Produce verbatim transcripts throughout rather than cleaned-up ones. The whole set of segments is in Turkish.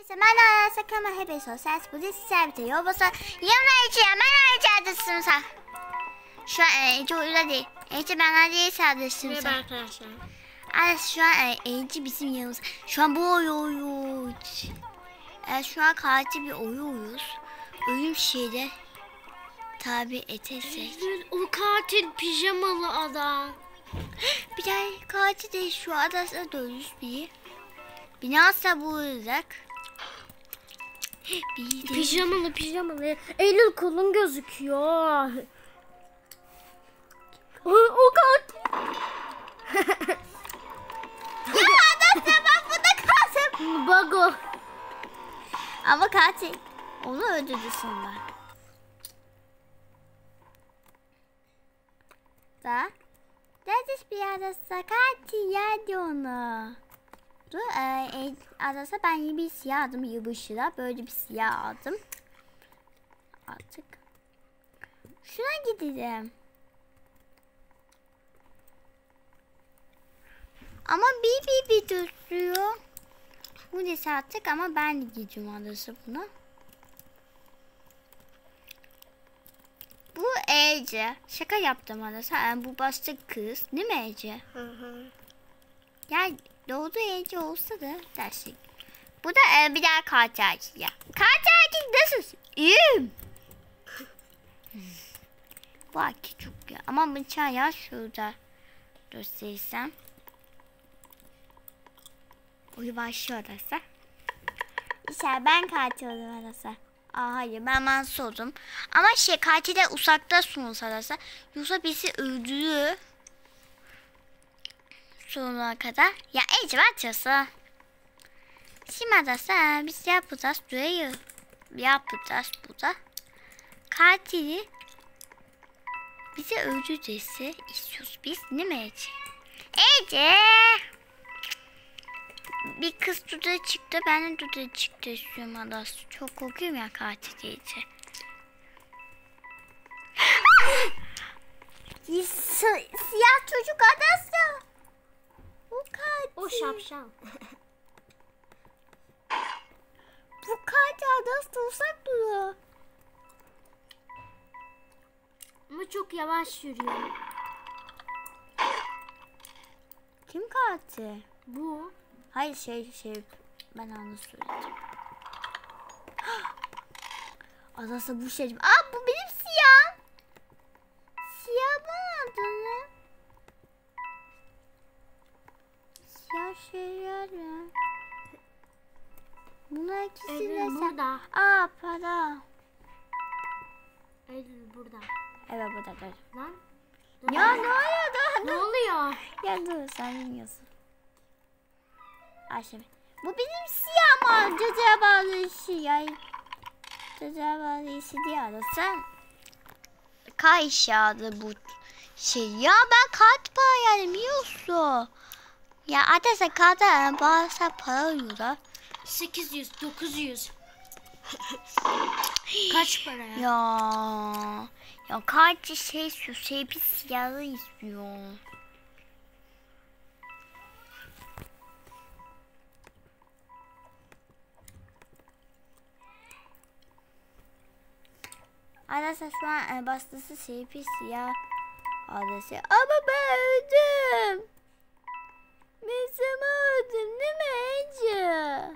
Herkese merhaba, sakın hepiniz sosyal spor servisinde yol basın. Yanımda Ece, ben Ece adresiniz. Şu an Ece uyuda değil. Ece ben Ece'yi adresiniz. Merhaba arkadaşlar. Evet, şu an Ece bizim yanımız. Şu an bu oyu oyu. Evet, şu an katil bir oyu oyuz. Ölüm şeyde tabi edersek. O katil pijamalı adam. Bir tane katil de şu adasına dönüş bir. Binası bulacak. Bir de... Pijamalı pijamalı. Eylül kolun gözüküyor. O, o katil. Ya adasına bak, bu da katil. Bago. Ama katil. Onu öldürdü sonra. Da. Derdiş bir adasa katil yerdi onu. Dur, e, adasa ben yeni bir siyah aldım yılbaşıda. Böyle bir siyah aldım. Artık. Şuna gidelim. Ama bir bir bir tutuyor. Bu neyse artık ama ben de gideceğim adası buna. Bu Ece. Şaka yaptım adası. Yani bu başta kız. Değil mi Ece? Hı hı. Ya doğdu Ece olsa da dersek. Bu da e, bir daha katil erkek ya. Katil erkek nasıl? İyiyim. Bu erkek çok ya. Ama bıçağı ya şurada gösterirsem. Uyu başlıyor arası. İşte ben katil oldum arası. Aa hayır, ben mansı oldum. Ama şey katil de uzakta sunulsa arası. Yoksa bizi öldürüyor. Sonuna kadar. Ya Ece açası. Şimdi adası biz yapacağız. Burayı yapacağız burada. Katili bize öldürürse istiyoruz biz, değil mi Ece? Ece! Bir kız dudağı çıktı. Ben de dudağı çıktı istiyorum adası. Çok korkuyorum ya katil Ece. Siyah çocuk adası. Bu katil. O şapşal. Bu katil adası uzak duruyor. Ama çok yavaş yürüyor. Kim katil? Bu. Hayır şey şey ben onu söyledim. Adası bu şey. Aa bu benim siyah. Siyah mı adını? Siyah şeyler ya. Bunlar ikisi Eylül de sen. burada. Aa para. Eylül burada. Evet burada dur. Lan. Ya ne oluyor dur. Ne oluyor? Ya dur sen bilmiyorsun. Ayşe. Bu benim siyah ama çocuğa bağlı işi ya. Çocuğa bağlı işi diye arasın. Kaç yağdı bu şey. Ya ben kart para yani biliyorsun. Ya adrese kartı bağırsa para alıyorlar. sekiz yüz, dokuz yüz. Kaç para ya? Ya. Ya kaç şey istiyor. Şey bir siyahı istiyor. Adrese şu an e, bastası şey bir siyah adresi. Ama ben öldüm. Mesela öldüm değil mi Ece?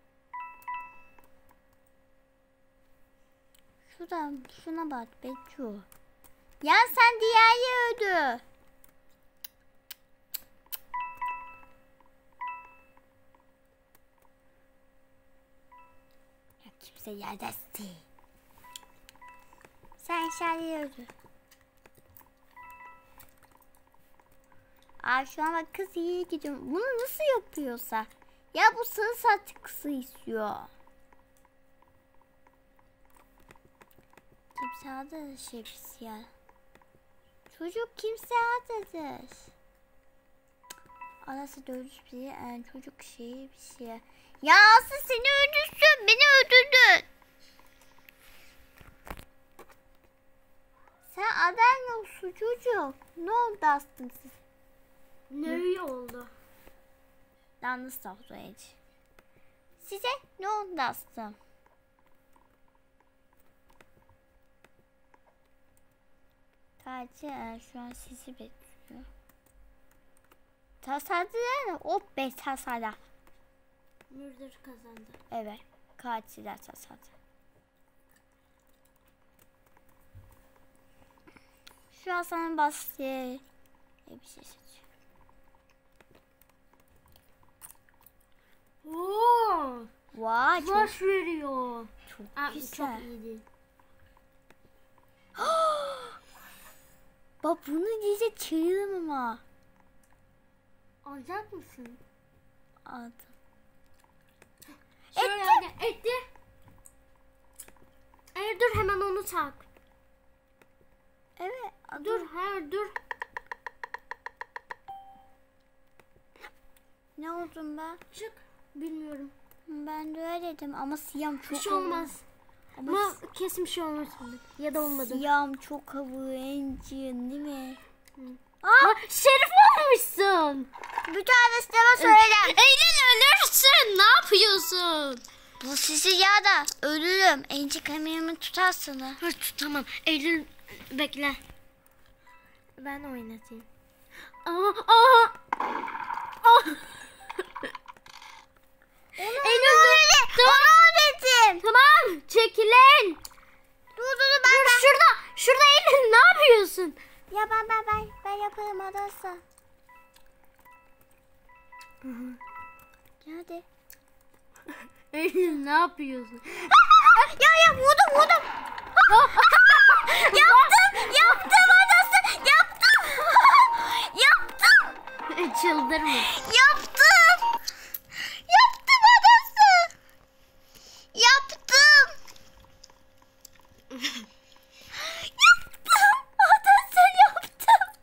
Şuradan şuna bak Betçu. Ya sen diğeri öldü. Ya kimse yerden değil. Sen aşağıya öldü. Aa şu an bak kız iyi gidiyor. Bunu nasıl yapıyorsa. Ya bu sarı saçlı kızı istiyor. Kimse adı şey pis ya. Çocuk kimse adı. Arası dövüş bir yani çocuk şeyi bir şey. Ya asıl seni öldürsün. Beni öldürdün. Sen adan yoksun çocuk. Ne oldu aslında siz? Ne oldu? Yalnız safra Ece. Size ne oldu dostum? Katil şu an sizi bekliyor. Tasadı yani. O be tasada. Mürdür kazandı. Evet. Katiller tasadı. Şu an sana bastı. Bir şey seçiyor. Oo! Vay çok, Baş veriyor. çok Aa, güzel. çok iyiydi. Bak bunu diye çığırım ama. Alacak mısın? Aldım. Şöyle etti. Etti. Hayır dur hemen onu tak. Evet. Dur hayır dur. Ne oldum ben? Çık. Bilmiyorum. Ben de öyle dedim ama siyam çok Bir şey havalı. olmaz. Ama, Ama kesin bir şey olmaz. Ya da olmadı. siyam çok havalı Engin değil mi? Aa, Şerif olmuşsun. Bir tanesi de bana söyledi. Eylül ölürsün. Ne yapıyorsun? Bu sizi ya da ölürüm. Enci kameramı tutarsın. Dur tutamam. Eylül bekle. Ben oynatayım. Aa, aa. Aa. Eylül dur. Dur. Dedim. Tamam çekilin. Dur dur ben. Dur şurada. Şurada Eylül ne yapıyorsun? Ya ben ben ben ben yaparım adası. Hadi. Eylül ne yapıyorsun? Ya ya vurdum vurdum. yaptım yaptım adası yaptım. yaptım. Çıldırma. Yaptım. Yaptım adası. Yaptım. yaptım. Adası yaptım.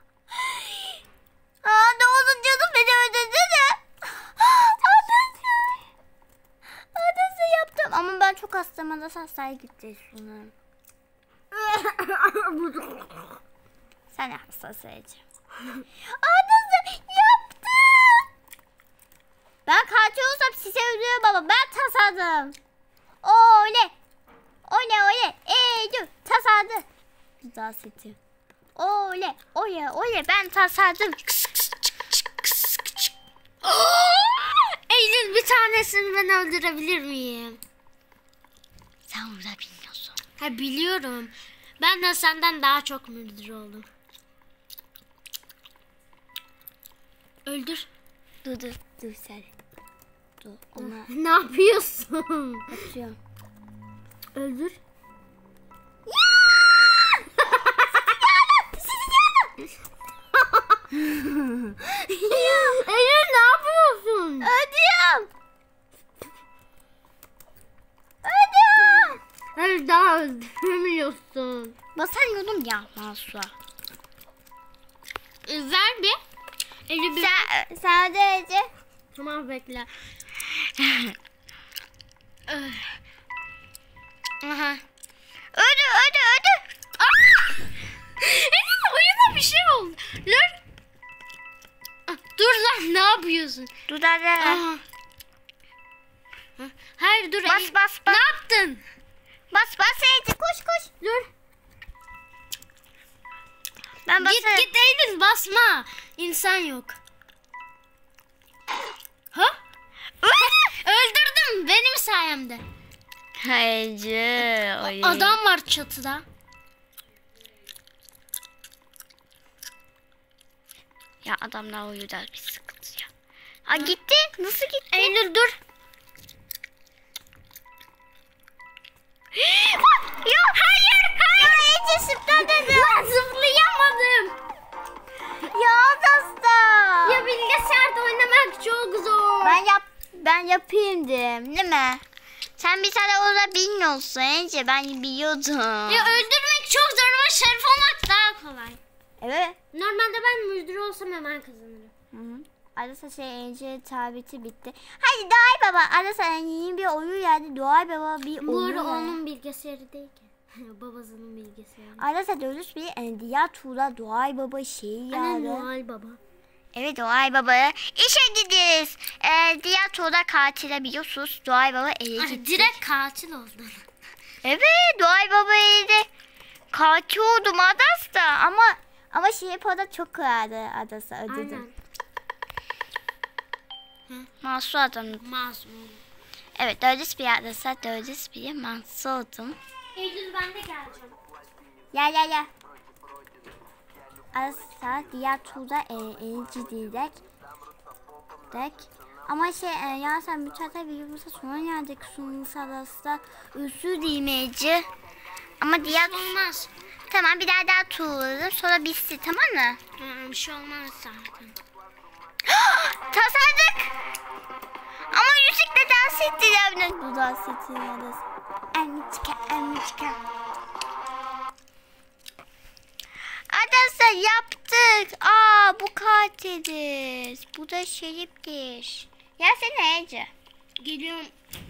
Aa ne oldu canım beni öldürdü de. Adası. Adası yaptım. Ama ben çok hastayım. Adası hastaya gideceğiz şunu. Sen hastasın Ece. Adası yaptım. Ben katil olsam size ölüyorum baba. Ben tasadım. Oley. Oley oley. Eylül tasadı. Güzel seti. Oley. Oley oley. Ben tasadım. Eylül bir tanesini ben öldürebilir miyim? Sen burada bilmiyorsun. Ha biliyorum. Ben de senden daha çok müdür oldum. Öldür. Dur dur. Dur sen. Dur ona Ne yapıyorsun? atıyorum. Öldür. Eylül ne yapıyorsun? Ödüyorum. Ödüyorum. Hayır daha öldüremiyorsun. Basamıyordum ya Masua. Ee, ver bir. Eylül bir. Sen, sen de Ece. Tamam bekle. Aha. Ödü ödü ödü. Ah! Eylül oyuna bir şey oldu. Dur. Ah, dur lan ne yapıyorsun? Dur hadi. Aha. Ha, hayır dur. Bas, Eylül. bas, bas. Ne yaptın? Bas bas Ece koş koş. Dur. Ben Git basarım. git Eylül basma. İnsan yok. Ha? Öldürdüm benim sayemde. Ece. Adam var çatıda. Ya adamlar uyuyor bir sıkıntı ya. Ha gitti. Nasıl gitti? Eylül dur. ya hayır hayır. Ya Ece zıpla dedi. Lan zıplayamadım. Ya hasta. Ya bilgisayarda oynamak çok zor. Ben yap ben yapayım dedim, değil mi? Sen bir tane orada bilmiyorsun Ece. Ben biliyordum. Ya öldürmek çok zor ama şerif olmak daha kolay. Evet. Normalde ben müdür olsam hemen kazanırım. Hı hı. Arasa şey Ece tabiti bitti. Hadi Doğay Baba. Arasa yeni bir oyun geldi. Doğay Baba bir Bu oyun arada geldi. onun bilgisayarı değil ki. Babasının bilgisayarı. Arasa dönüş bir endiya tuğla Doğay Baba şey Anne geldi. Noel Baba. Evet Doğay Baba işe gidiyoruz. Ee, diğer turda katile biliyorsunuz. Doğay Baba eve Ay, gitti. direkt katil oldu. Evet Doğay Baba evde katil oldum Adas da ama ama Şerif o da çok kırardı Adas'ı öldürdü. Aynen. Masum adamdı. Masum. Evet dördüz bir Adas'a dördüz bir masum oldum. Eylül ben de geleceğim. Gel gel gel. Adas'a diğer turda e, eğici diyecek. Dek. Ama şey e, ya sen bir çata videomuza sonra geldik sunum Adas'ta üstü değmeyeci. Ama diğer Olmaz. tamam bir daha daha turladım sonra bitsin tamam mı? Ha, bir şey olmaz zaten. Tasardık. Ama müzikle dans ettiler. Bu dans ettiler. Emiçka, emiçka. Adasa yaptık. Aa bu katiliz. Bu da Şerif'tir. Ya sen Ece. Geliyorum.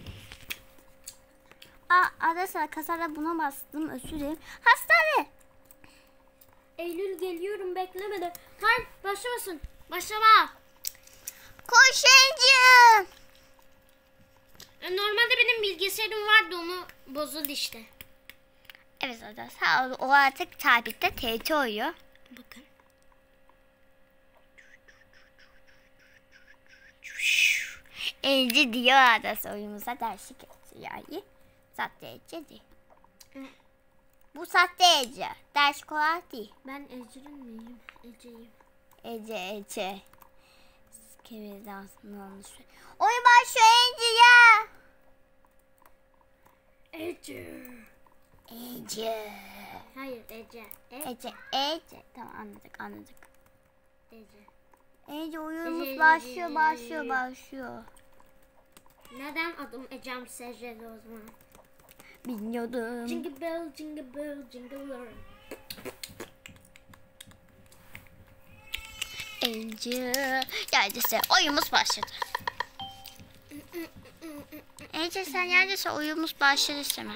Aa Adasa kasada buna bastım özür dilerim. Hastane. Eylül geliyorum beklemede. Hayır başlamasın. Başlama. Koş Ece. E, Normalde benim bilgisayarım vardı onu bozuldu işte. Evet Adasa o artık tabitte T T oluyor. Bakın. Ece diyor Adasa oyunumuza derslik yani. Sahte Ece değil. Bu sahte Ece. Ders kolay değil. Ben Ecrin miyim? Ece'yim. Ece Ece. Kemeri dansını olmuş. Oyun başlıyor Ece ya. Ece. Ece. Hayır Ece. E Ece Ece. Tamam anladık anladık. Ece. Ece oyunumuz Ece, başlıyor Ece. başlıyor başlıyor. Neden adım Ecem Secreli o zaman? Bilmiyordum. Jingle bell, jingle bell, jingle bell. Ece. Neredeyse oyunumuz başladı. Ece sen neredeyse oyunumuz başladı istemem.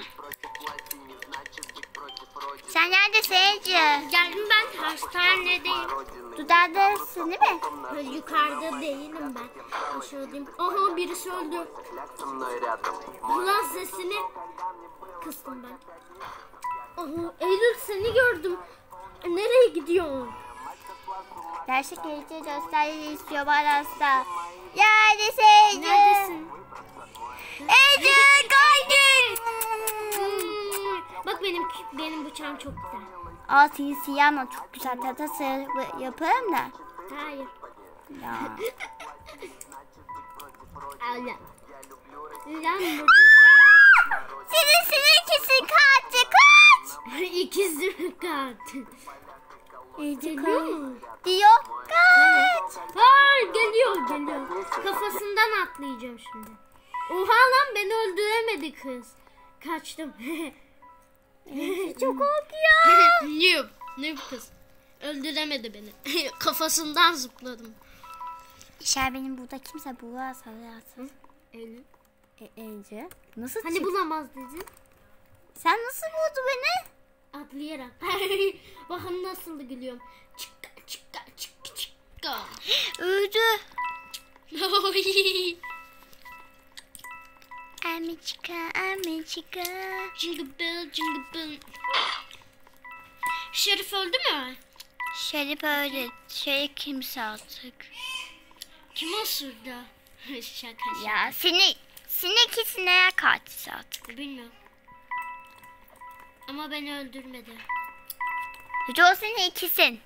Sen neredesin Ece? Geldim ben hastanedeyim. Dudağındasın değil mi? Böyle yukarıda değilim ben. Aşağıdayım. Aha birisi öldü. Ulan sesini kıstım ben. Aha Eylül seni gördüm. Nereye gidiyorsun? Gerçek Ece gösterdiğini istiyor bana hasta. Neredesin Ece? Neredesin? Ece kaydın. Hmm, Bak benim benim bıçağım çok güzel. Aa senin siyah ama çok güzel tatası yaparım da. Hayır. Ya. Allah. Lan bu. Senin senin ikisi kaçtı kaç. İkizim katil. Ece Geliyor kaç. mu? Diyor kaç. Hayır geliyor geliyor. Kafasından atlayacağım şimdi. Oha lan beni öldüremedi kız. Kaçtım. Çok korkuyor. Noob. Noob kız. Öldüremedi beni. Kafasından zıpladım. İşer benim burada kimse bulamaz hayatım. Eylül. E, Ece. Nasıl Hani çık- bulamaz dedin? Sen nasıl buldun beni? Atlayarak. Bakın nasıl gülüyorum. Çıkka çıkka çıkka çıkka. Öldü. Amiçka, amiçka. Jingle bell, jingle bell. Şerif öldü mü? Şerif öyle. Şerif kimse artık. Kim osurdu? Şaka şaka. Ya seni, seni ikisi neye kaçtı artık? Bilmiyorum. Ama beni öldürmedi. Hiç o senin ikisin.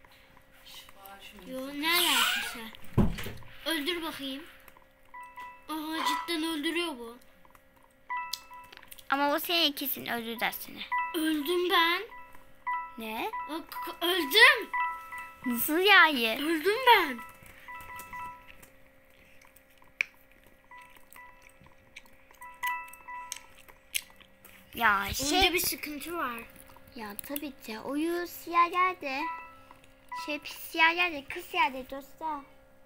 Yo ne alakası? Öldür bakayım. Aha cidden öldürüyor bu. Ama o senin ikisin öldürdü seni. Öldüm ben. Ne? Bak, öldüm. Nasıl yani? Öldüm ben. Ya Onda şey. bir sıkıntı var. Ya tabii ki. Oyun siyah yerde. Şey siyah yerde. Kız yerde dostlar.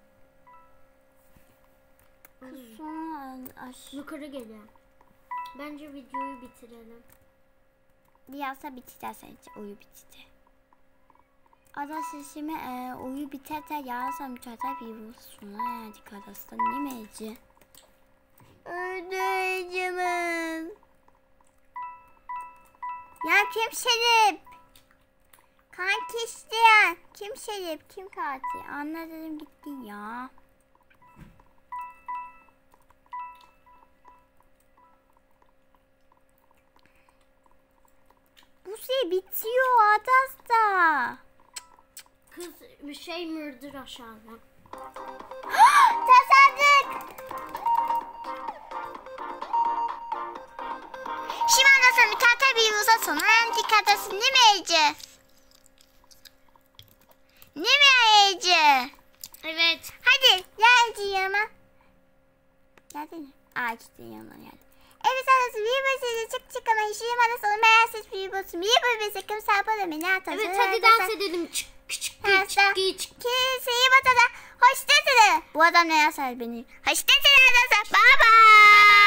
Kız sonra aş. Yukarı geliyor. Bence videoyu bitirelim. Bir yazsa bitti dersen oyun bitti. ada sesimi e, uyu biterter yarasam çatar bir sona erdik adasından değil mi Ece? Öldü Ece'min. Ya kim Şerif? Kanki isteyen. Kim Şerif? Kim katil? Anladım gitti ya. Bu şey bitiyor Adas'ta. Kız bir şey mırdır aşağıdan. Tasadık. Şimdi anlasam bir tata bir uzat sonra antik adası değil mi Ece? Değil mi Ece? Evet. Hadi gel Ece yanıma. Geldin mi? Aa gitti yanıma geldi. Evet adası bir basıyla çık çık ama işim adası onu meğersiz bir basım. Bir böyle sakın sarpada beni atasın. Evet hadi dans edelim. Çık çık çık çık çık. Kimseyi batada. Hoşçakalın. Bu adam ne yazar beni? Hoşçakalın adası. Bye bye.